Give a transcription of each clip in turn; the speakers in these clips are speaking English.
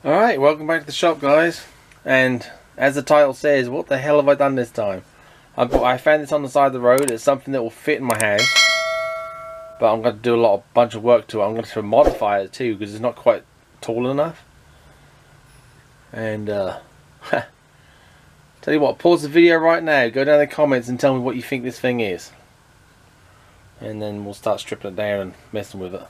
Alright, welcome back to the shop, guys. And as the title says, what the hell have I done this time? I found this on the side of the road. It's something that will fit in my house, but I'm going to do a bunch of work to it. I'm going to modify it too, because it's not quite tall enough. And tell you what, pause the video right now, go down in the comments and tell me what you think this thing is, and then we'll start stripping it down and messing with it.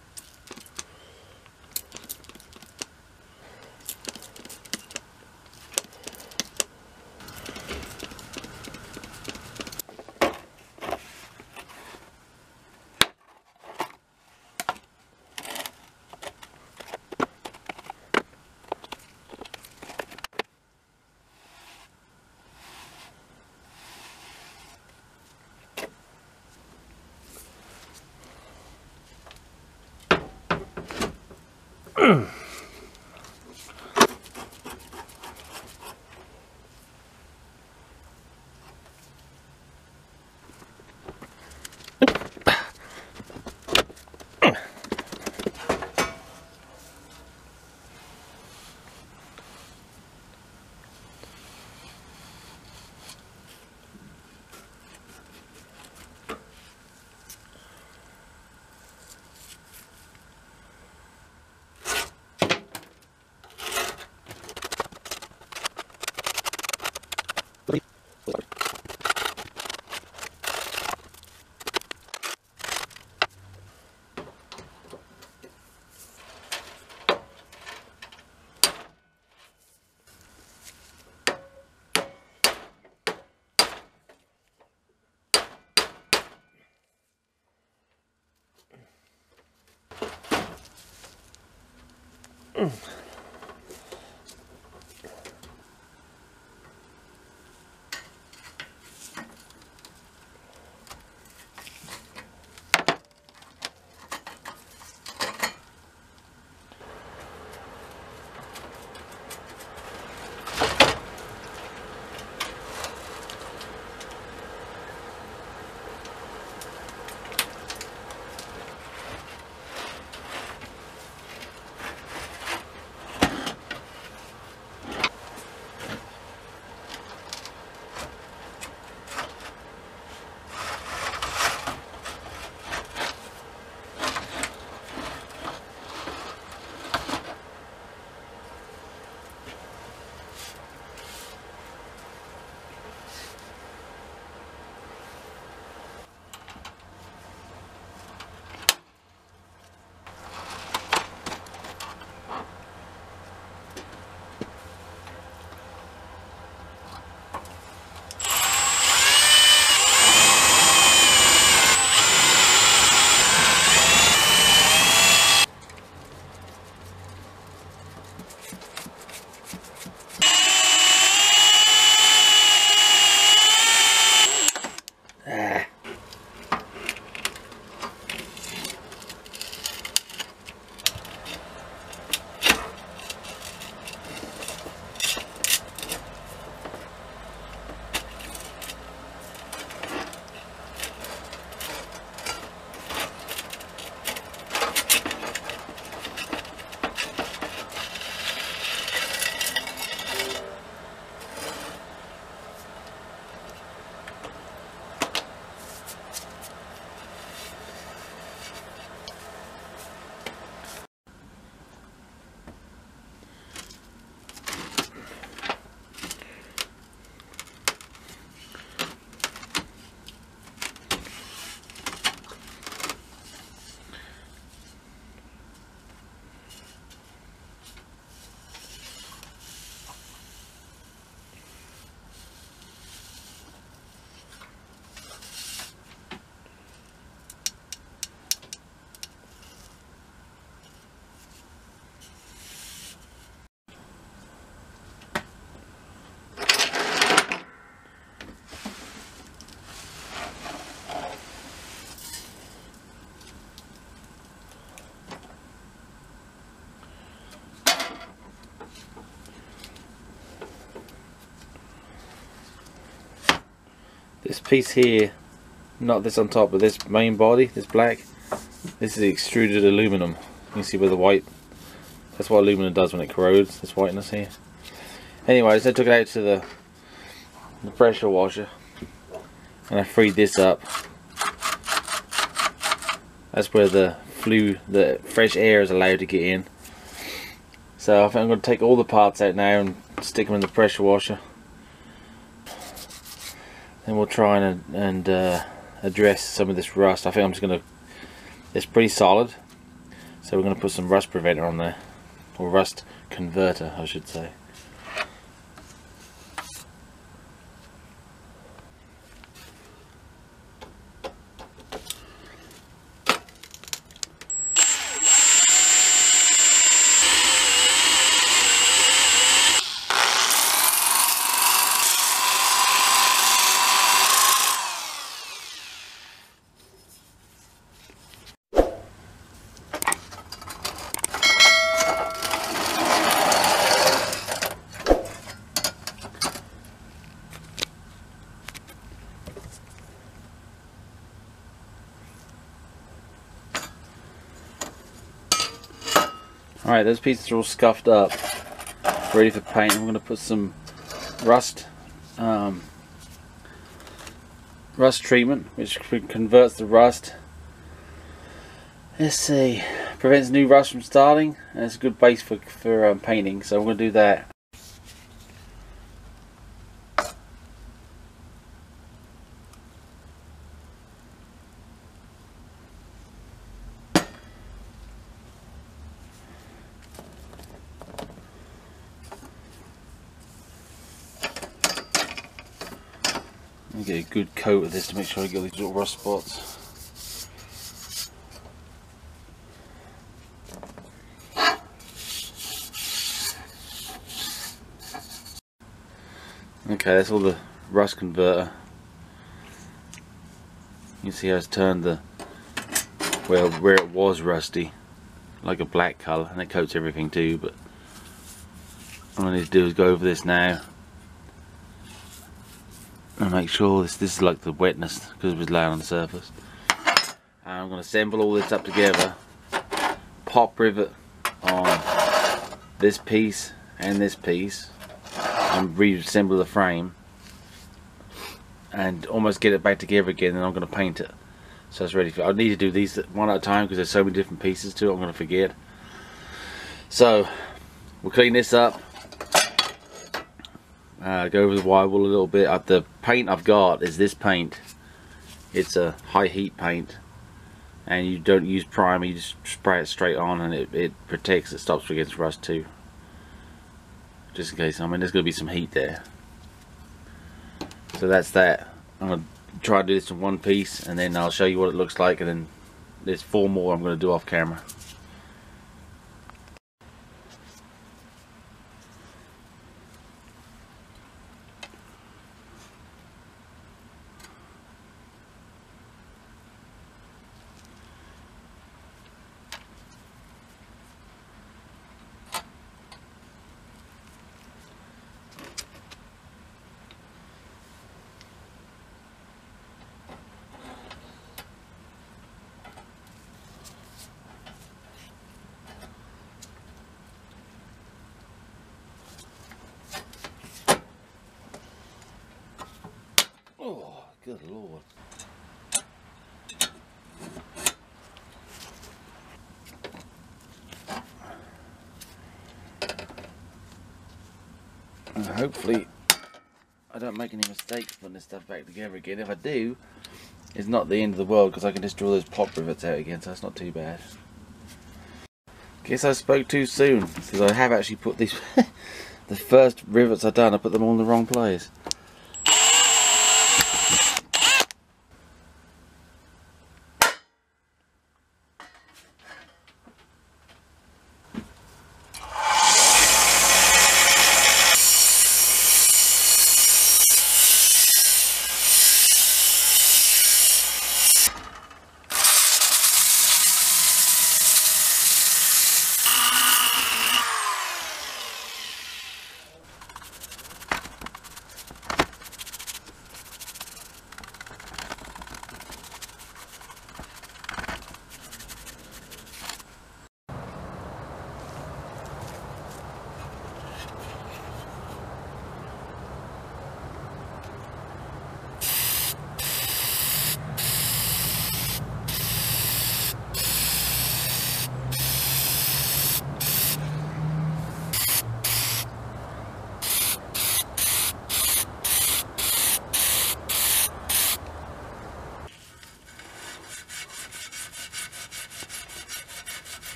This piece here, not this on top, but this main body, this black, this is extruded aluminum. You can see where the white That's what aluminum does when it corrodes, this whiteness here. Anyways, I took it out to the pressure washer and I freed this up. That's where the fresh air is allowed to get in. So I think I'm going to take all the parts out now and stick them in the pressure washer. Then we'll try and address some of this rust. I think I'm just going to, it's pretty solid, so we're going to put some rust preventer on there, or rust converter I should say. Alright, those pieces are all scuffed up, ready for paint. I'm going to put some rust treatment, which converts the rust. Let's see, prevents new rust from starting, and it's a good base for painting. So I'm going to do that. Get a good coat of this to make sure I get these little rust spots. Okay, that's all the rust converter. You can see how it's turned the, well, where it was rusty, like a black colour, and it coats everything too. But all I need to do is go over this now and make sure this is like the wetness, because it was laying on the surface. And I'm going to assemble all this up together, pop rivet on this piece and this piece, and reassemble the frame and almost get it back together again, and I'm going to paint it so it's ready for, I need to do these one at a time because there's so many different pieces to it, I'm going to forget. So we'll clean this up, go over the wire wool a little bit. The paint I've got is this paint. It's a high heat paint, and you don't use primer, you just spray it straight on, and it protects, it stops against rust too, just in case. I mean, there's going to be some heat there. So that's that. I'm going to try to do this in one piece, and then I'll show you what it looks like, and then there's 4 more I'm going to do off camera. Oh, good Lord. And hopefully I don't make any mistakes putting this stuff back together again. If I do, it's not the end of the world, because I can just draw those pop rivets out again, so that's not too bad. Guess I spoke too soon, because I have actually put these the first rivets I've done, I put them all in the wrong place.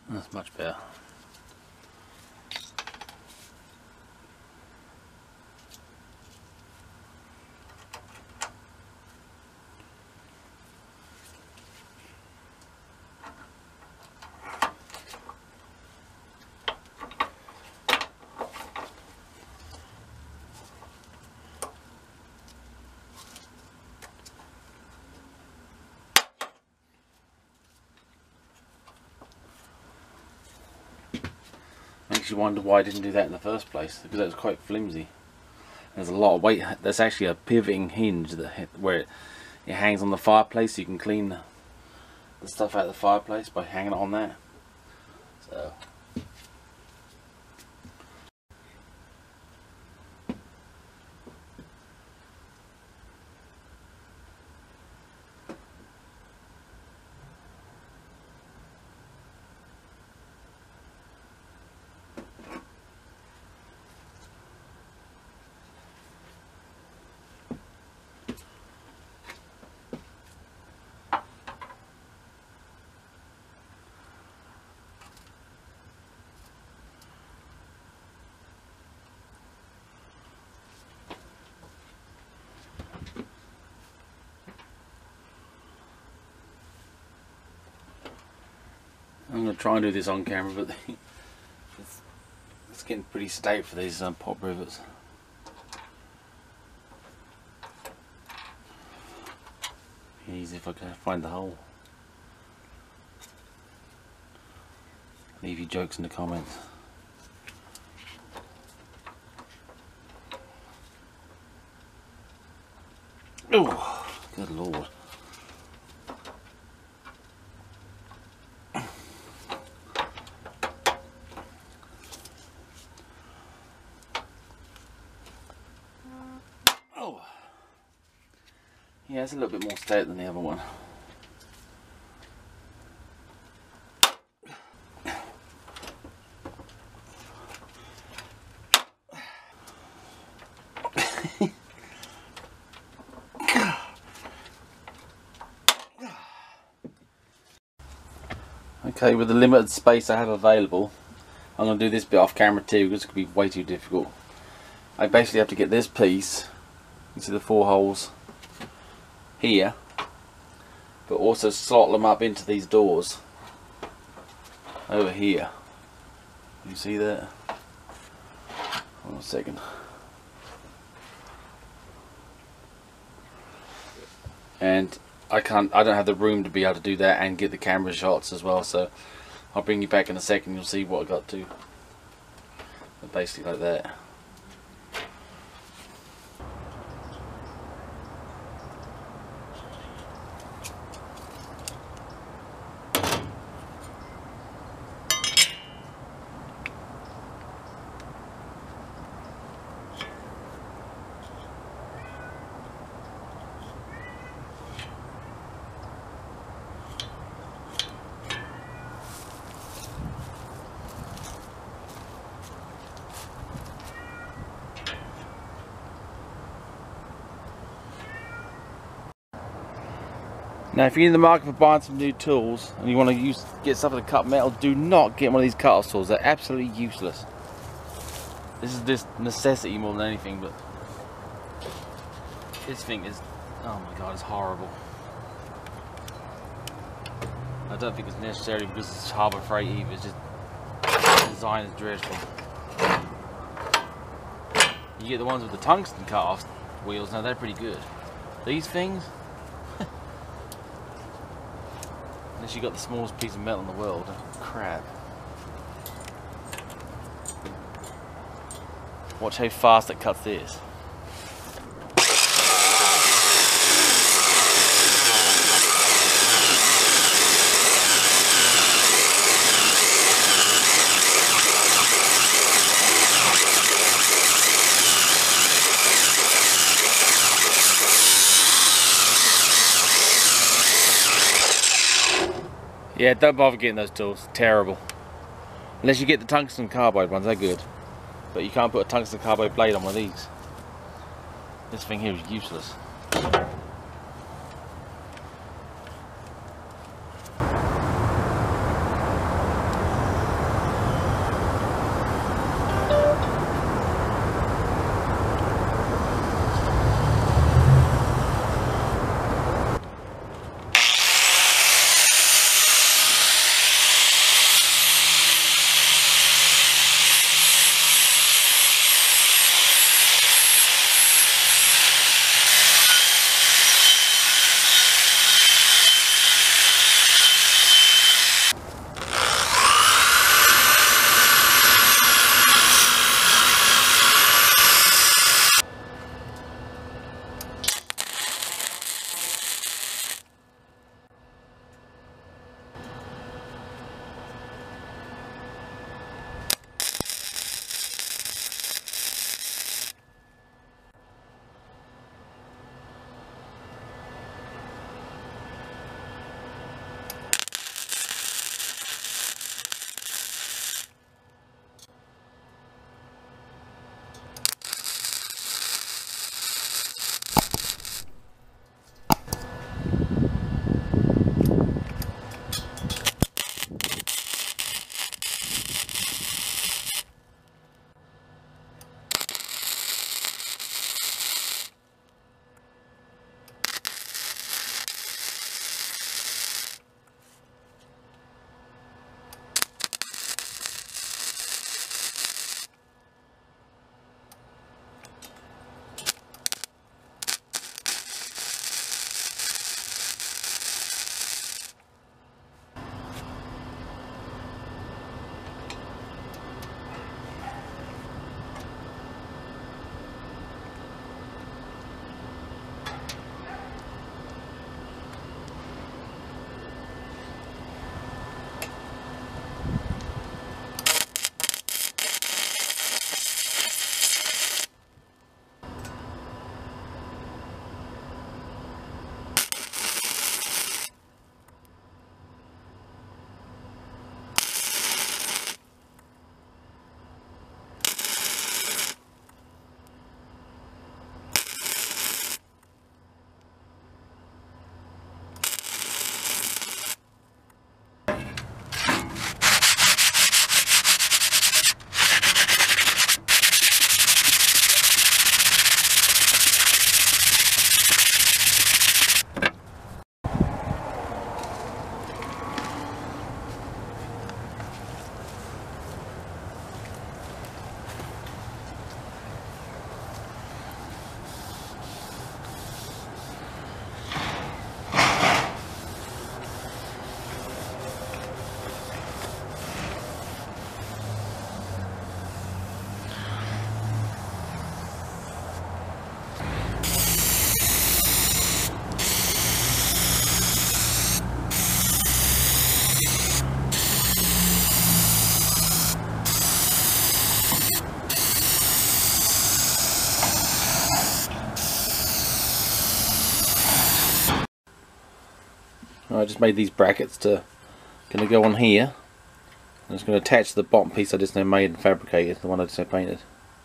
That's much better. Makes you wonder why I didn't do that in the first place, because it was quite flimsy. There's a lot of weight. There's actually a pivoting hinge that where it hangs on the fireplace, so you can clean the stuff out of the fireplace by hanging it on that. So I'm going to try and do this on camera, but it's getting pretty stout for these pop rivets. Easy if I can find the hole. Leave your jokes in the comments. Oh, good lord. Oh, yeah, it's a little bit more stout than the other one. Okay, with the limited space I have available, I'm going to do this bit off camera too, because it's going to be way too difficult. I basically have to get this piece, you see the 4 holes here, but also slot them up into these doors over here. You see that? Hold on a second. And I don't have the room to be able to do that and get the camera shots as well, so I'll bring you back in a second. You'll see what I got to. But basically like that. Now if you're in the market for buying some new tools and you want to get something to cut metal, do not get one of these cut-off tools. They're absolutely useless. This is just necessity more than anything, but this thing is, oh my god, it's horrible. I don't think it's necessarily because it's Harbor Freight either, it's just the design is dreadful. You get the ones with the tungsten cut-off wheels, now they're pretty good. These things, unless you got the smallest piece of metal in the world, crap. Watch how fast it cuts this. Yeah, don't bother getting those tools. Terrible. Unless you get the tungsten carbide ones, they're good. But you can't put a tungsten carbide blade on one of these. This thing here is useless. I just made these brackets to going to go on here. I'm just going to attach the bottom piece I just now made and fabricated, the one I just now painted.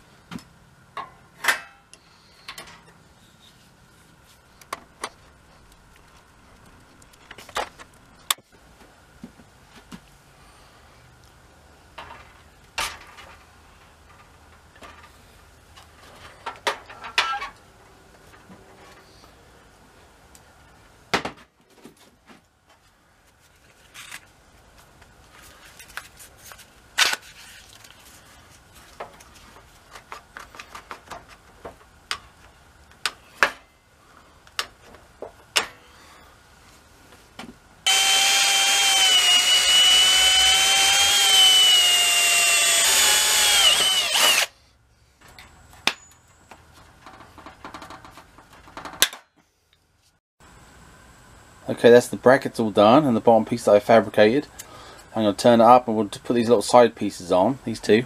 Okay, that's the brackets all done and the bottom piece that I fabricated. I'm going to turn it up and we'll put these little side pieces on, these two.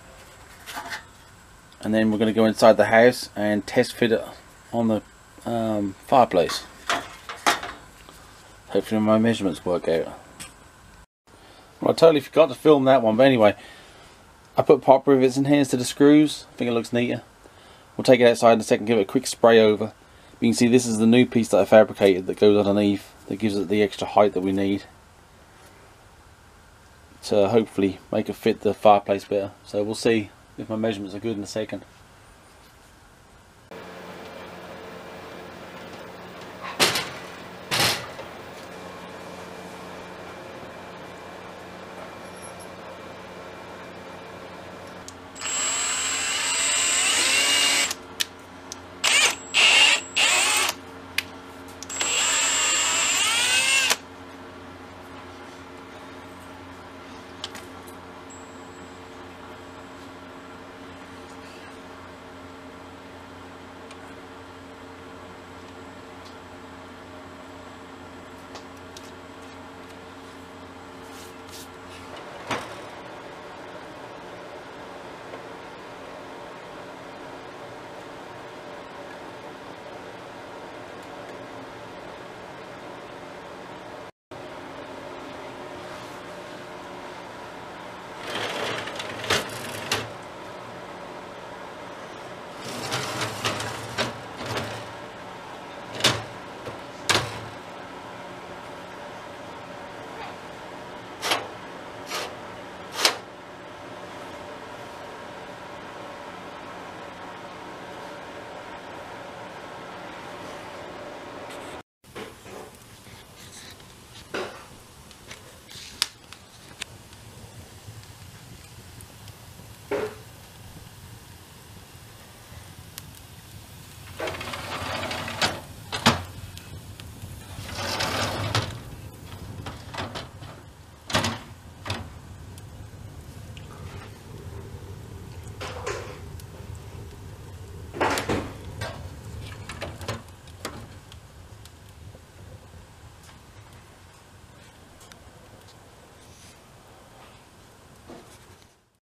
And then we're going to go inside the house and test fit it on the fireplace. Hopefully my measurements work out. Well, I totally forgot to film that one, but anyway, I put pop rivets in here instead of screws. I think it looks neater. We'll take it outside in a second, give it a quick spray over. You can see this is the new piece that I fabricated that goes underneath, that gives it the extra height that we need to hopefully make it fit the fireplace better. So we'll see if my measurements are good in a second.